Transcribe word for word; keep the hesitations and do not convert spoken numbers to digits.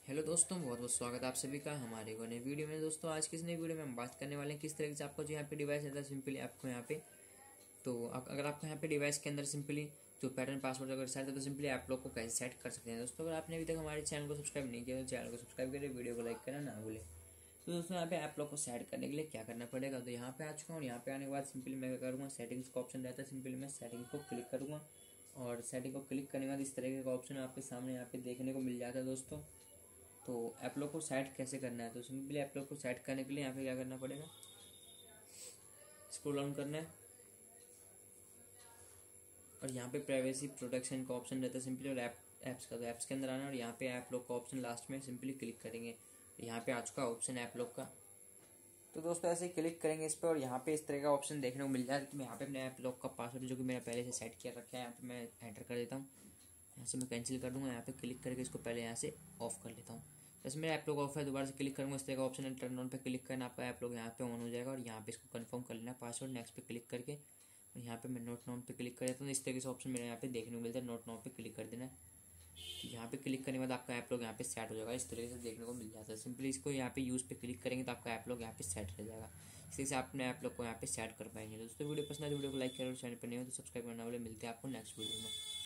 Hello दोस्तों, बहुत बहुत स्वागत है आप सभी का हमारे को नए वीडियो में। दोस्तों आज किस नई वीडियो में हम बात करने वाले हैं किस तरीके से आपको जो यहाँ पे डिवाइस रहता है सिंपली आपको यहाँ पे तो आप, अगर आपको यहाँ पे डिवाइस के अंदर सिंपली जो पैटर्न पासवर्ड अगर सेट है तो सिंपली आप लोग को कैसे सेट कर सकते हैं। दोस्तों अगर आपने अभी तक हमारे चैनल को सब्सक्राइब नहीं किया तो चैनल को सब्सक्राइब करें, वीडियो को लाइक करना ना भूलें। तो दोस्तों यहाँ पे आप लोग को सेट करने के लिए क्या करना पड़ेगा, तो यहाँ पे आ चुका हूँ। यहाँ पे आने के बाद सिंपली मैं क्या करूँगा, सेटिंग्स का ऑप्शन रहता है, सिंपली मैं सेटिंग को क्लिक करूँगा और सेटिंग को क्लिक करने के बाद इस तरीके का ऑप्शन आपके सामने यहाँ पे देखने को मिल जाता है। दोस्तों तो ऐप लॉक को सेट कैसे करना है, तो सिंपली ऐप लॉक को सेट करने के लिए यहाँ पे क्या करना पड़ेगा, स्क्रॉल डाउन करना है और यहाँ पे प्राइवेसी प्रोटेक्शन का ऑप्शन रहता है सिंपली, और ऐप ऐप्स का, तो ऐप्स के अंदर आना और यहाँ पे ऐप लॉक का ऑप्शन लास्ट में सिंपली क्लिक करेंगे। यहाँ पे आ चुका ऑप्शन ऐप लॉक का। तो दोस्तों ऐसे ही क्लिक करेंगे इस पर और यहाँ पे इस तरह का ऑप्शन देखने को मिल जाए। तो मैं यहाँ पे अपने ऐप लॉक का पासवर्ड जो कि मैंने पहले से सेट किया रखा है यहाँ पे मैं एंटर कर देता हूँ। यहाँ से मैं कैंसिल कर दूँगा, यहाँ पे क्लिक करके इसको पहले यहाँ से ऑफ कर लेता हूँ। जैसे मेरा ऐप लॉक ऑफ है, दोबारा से क्लिक करूँगा, इस तरह का ऑप्शन है, टर्न ऑन पे क्लिक करना, आपका ऐप लॉक यहाँ पे ऑन हो जाएगा और यहाँ पे इसको कंफर्म कर लेना पासवर्ड, नेक्स्ट पे क्लिक करके और यहाँ पे मैं नोट नाउन पे क्लिक कर देता हूँ। इस तरीके से ऑप्शन मेरे यहाँ पे देखने को मिलता है, नोट नाउन पे क्लिक कर देना है। तो यहाँ पे क्लिक करने के बाद आपका ऐप लॉक यहाँ पे सेट हो जाएगा, इस तरीके से देखने को मिल जाता है। सिंपली इसको यहाँ पे यूज़ पे क्लिक करेंगे तो आपका ऐप लॉक यहाँ पे सेट हो जाएगा। इसी से आप अपने ऐप लॉक को यहाँ पे सेट कर पाएंगे। दोस्तों वीडियो पसंद है तो वीडियो को लाइक करें और चैनल पर नहीं हो तो सब्सक्राइब करना वाले। मिलते हैं आपको नेक्स्ट वीडियो में।